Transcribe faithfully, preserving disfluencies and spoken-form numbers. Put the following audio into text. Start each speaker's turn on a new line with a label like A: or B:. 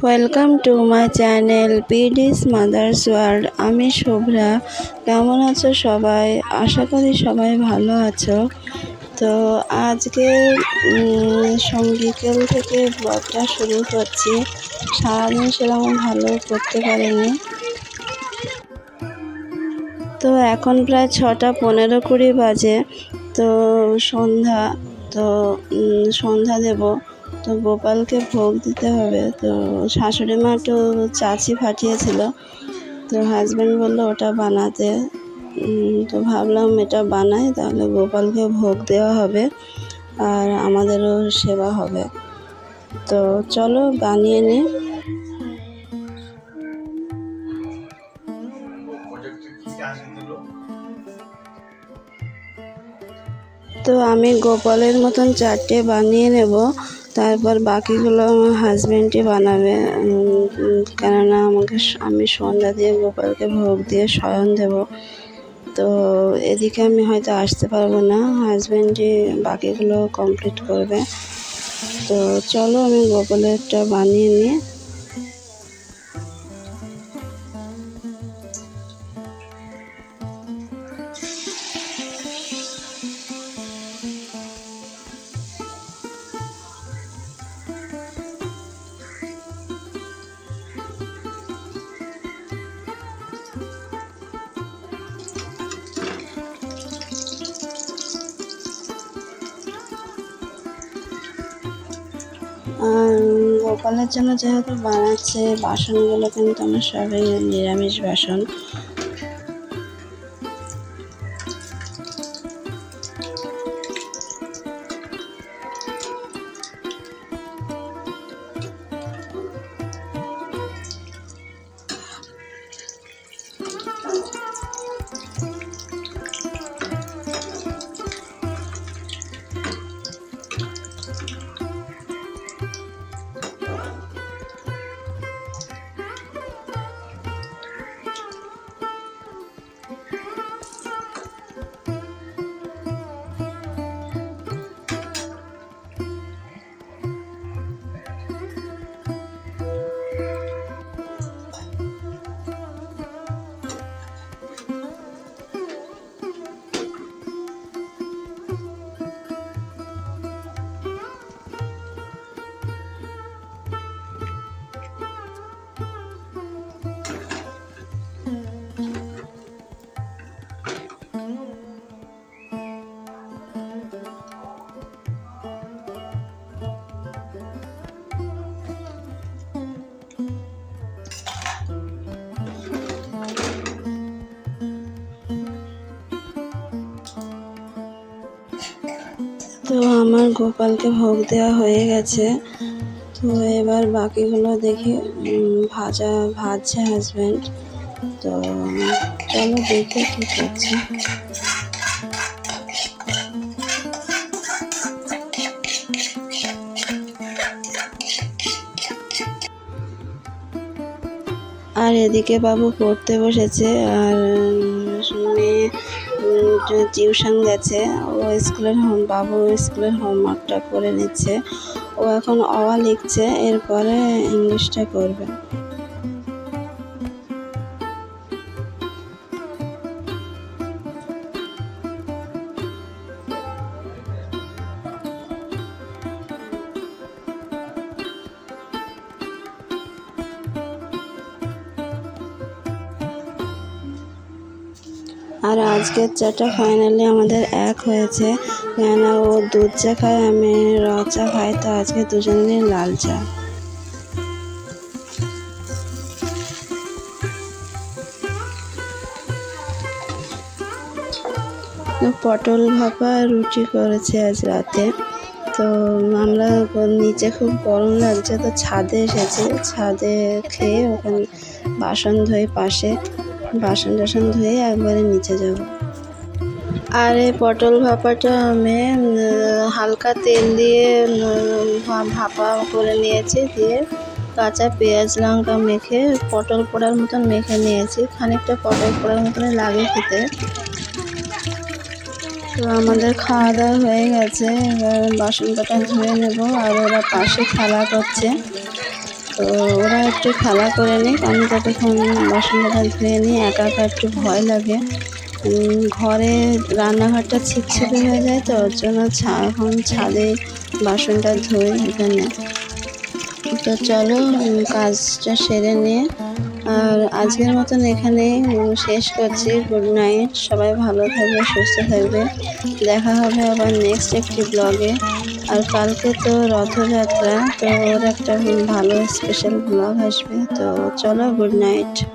A: Welcome to my channel পিডিস mothers world. আমি শুভ্রা। কেমন আছো সবাই? আশা করি সবাই ভালো আছো। তো আজকে বিকেল থেকে ব্লগটা শুরু করছি। সারাদিন সেরকম ভালো করতে পারিনি। তো এখন প্রায় ছটা পনেরো কুড়ি বাজে। তো সন্ধ্যা তো সন্ধ্যা দেব, তো গোপালকে ভোগ দিতে হবে। তো শাশুড়ি মা একটু চাচি ফাটিয়েছিল, তো হাজব্যান্ড বললো ওটা বানাতে। তো ভাবলাম এটা বানাই, তাহলে গোপালকে ভোগ দেওয়া হবে আর আমাদেরও সেবা হবে। তো চলো বানিয়ে নিই। তো আমি গোপালের মতন চারটে বানিয়ে নেব, তারপর বাকিগুলো আমার হাজব্যান্ডই বানাবে, কেননা আমাকে আমি সন্ধ্যা দিয়ে গোপালকে ভোগ দিয়ে শয়ন দেব। তো এদিকে আমি হয়তো আসতে পারবো না, হাজব্যান্ডই বাকিগুলো কমপ্লিট করবে। তো চলো আমি গোপালেরটা বানিয়ে নিই। আর গোপালের জন্য যেহেতু বানাচ্ছে, বাসনগুলো কিন্তু আমার সবই নিরামিষ বাসন। তো আমার গোপালকে ভোগ দেওয়া হয়ে গেছে। তো এবার বাকিগুলো দেখি ভাজা ভাজছে হাজব্যান্ড। তো চলো দেখে কি করছে। আর এদিকে বাবু পড়তে বসেছে, আর মেয়ে টিউশন গেছে। ও স্কুলের হোম বাবু স্কুলের হোমওয়ার্কটা করে নিচ্ছে। ও এখন অ আ লিখছে, এরপরে ইংলিশটা করবে। আর আজকের চাটা ফাইনালি আমাদের এক হয়েছে, কেননা ও দুধ চা খায়, আমি র চা খাই। তো আজকে দুজনেরই লাল চা। পটল ভাপা রুটি করেছে আজ রাতে। তো আমরা নিচে খুব গরম লাগছে, তো ছাদে এসেছি। ছাদে খেয়ে ওখানে বাসন ধুয়ে পাশে বাসন টাসন ধুয়ে একবারে নিচে যাব। আর এই পটল ভাপাটা আমি হালকা তেল দিয়ে ভাপা করে নিয়েছি, দিয়ে কাঁচা পেঁয়াজ লঙ্কা মেখে পটল পোড়ার মতন মেখে নিয়েছি। খানিকটা পটল পোড়ার মতনই লাগে খেতে। তো আমাদের খাওয়া দাওয়া হয়ে গেছে, এবার বাসন কটা ধুয়ে নেব। আর ওরা পাশে খেলা করছে। তো ওরা একটু খেলা করে নিক, আমি ততক্ষণ বাসনটা ধুয়ে নিই। একা একা একটু ভয় লাগে, ঘরে রান্নাঘরটা ছিটছিটে হয়ে যায়, তো ওর জন্য এখন ছাদে বাসনটা ধুই এখানে। তো চলো কাজটা সেরে নিয়ে আর আজকের মতন এখানেই শেষ করছি। গুড নাইট, সবাই ভালো থাকবে, সুস্থ থাকবে, দেখা হবে আবার নেক্সট একটি ব্লগে। আর কালকে তো রথযাত্রা, তো ওর একটা ভালো স্পেশাল ব্লগ আসবে। তো চলো, গুড নাইট।